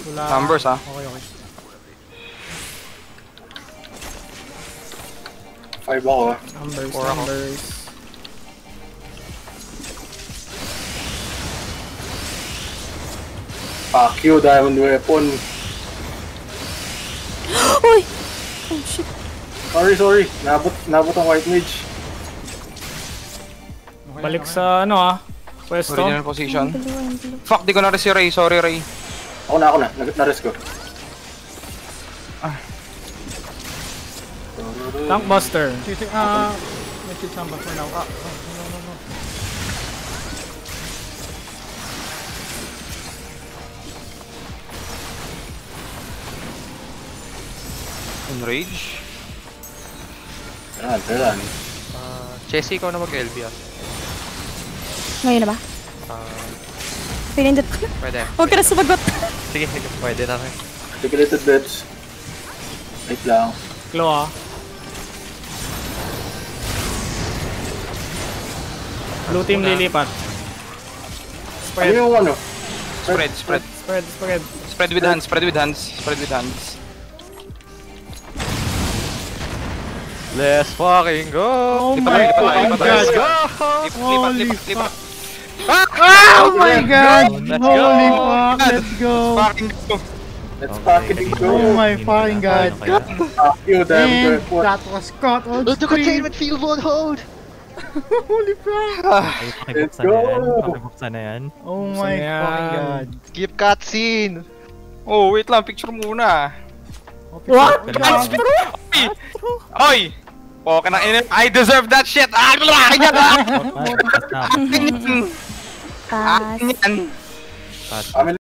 Wala. Numbers ha. Okay, okay. 5 ako ah. Numbers, Four ako. numbers. Fuck you, diamond weapon. Uy! Oh shit. Sorry. Nabot ang white mage. Balik sa ano pwesto. Original position. Yung blue. Fuck, di ko na-res si Ray. Sorry, Ray. Ako na. Na-rest ko. Tank buster. May shield samba for now. No. Enrage. Yan. Chessy, ikaw na mag-LB ah. Ngayon na ba? Pinindot ko na. Pwede. Huwag ka na sumagot. Sige, pwede na rin. Articulated bets. Wait lang. Claw Blue team lilipat. Ano yung ano? Spread. Spread with hands. Let's fucking go! Oh Lipat my tayo. god! Go! Lipat. Oh my god! Let's go. Holy fuck! Let's go! Fucking go. Let's fucking go. Oh my fucking god! Fuck you, diamond And weapon. that was caught on The screen! containment field won't hold! Holy fuck! Let's go. Pakibuksan na yan. Oh my fucking god! Skip cutscene! Oh, wait lang. Picture muna. What? Oy! Okay na. I deserve that shit! Pass. Yan!